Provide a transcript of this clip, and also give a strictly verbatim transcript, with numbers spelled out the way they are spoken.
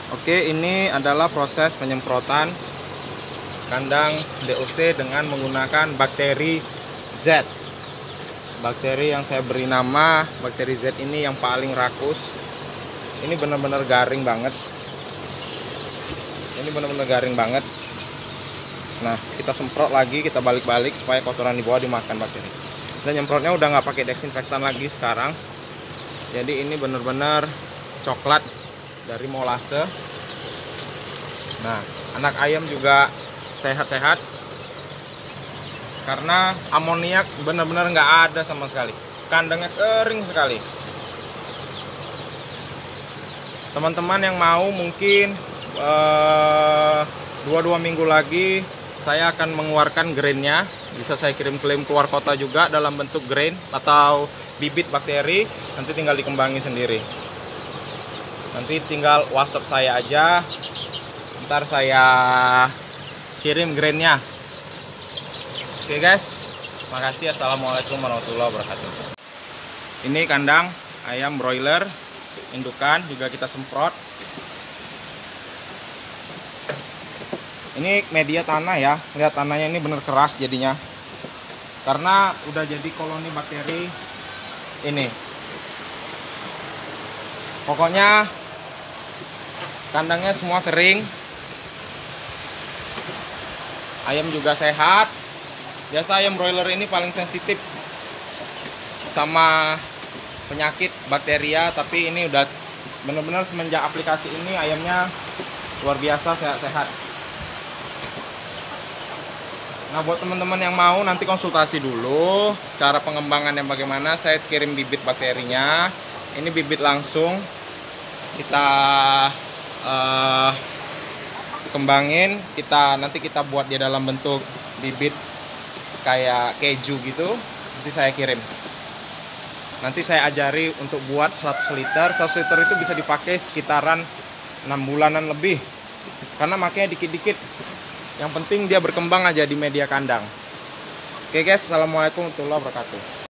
Oke, ini adalah proses penyemprotan kandang D O C dengan menggunakan bakteri Z. Bakteri yang saya beri nama bakteri Z ini yang paling rakus. Ini benar-benar garing banget. Ini benar-benar garing banget. Nah, kita semprot lagi, kita balik-balik supaya kotoran di bawah dimakan bakteri. Dan nyemprotnya udah nggak pakai desinfektan lagi sekarang. Jadi ini benar-benar coklat dari molase. Nah, anak ayam juga sehat-sehat karena amoniak benar-benar nggak ada sama sekali. Kandangnya kering sekali. Teman-teman yang mau mungkin eh, dua dua minggu lagi saya akan mengeluarkan grainnya. Bisa saya kirim-kirim keluar kota juga dalam bentuk grain atau bibit bakteri. Nanti tinggal dikembangin sendiri. Nanti tinggal WhatsApp saya aja. Ntar saya kirim grainnya. Oke guys, makasih. Assalamualaikum warahmatullahi wabarakatuh. Ini kandang ayam broiler indukan, juga kita semprot. Ini media tanah ya, lihat tanahnya ini bener keras jadinya, karena udah jadi koloni bakteri ini. Pokoknya kandangnya semua kering, ayam juga sehat. Biasa ayam broiler ini paling sensitif sama penyakit bakteria, tapi ini udah bener-bener semenjak aplikasi ini ayamnya luar biasa sehat-sehat. Nah, buat teman-teman yang mau nanti konsultasi dulu cara pengembangannya bagaimana, saya kirim bibit bakterinya. Ini bibit langsung kita uh, kembangin, kita nanti kita buat dia dalam bentuk bibit kayak keju gitu. Nanti saya kirim. Nanti saya ajari untuk buat seratus liter. seratus liter itu bisa dipakai sekitaran enam bulanan lebih, karena makanya dikit-dikit. Yang penting dia berkembang aja di media kandang. Oke guys, assalamualaikum warahmatullahi wabarakatuh.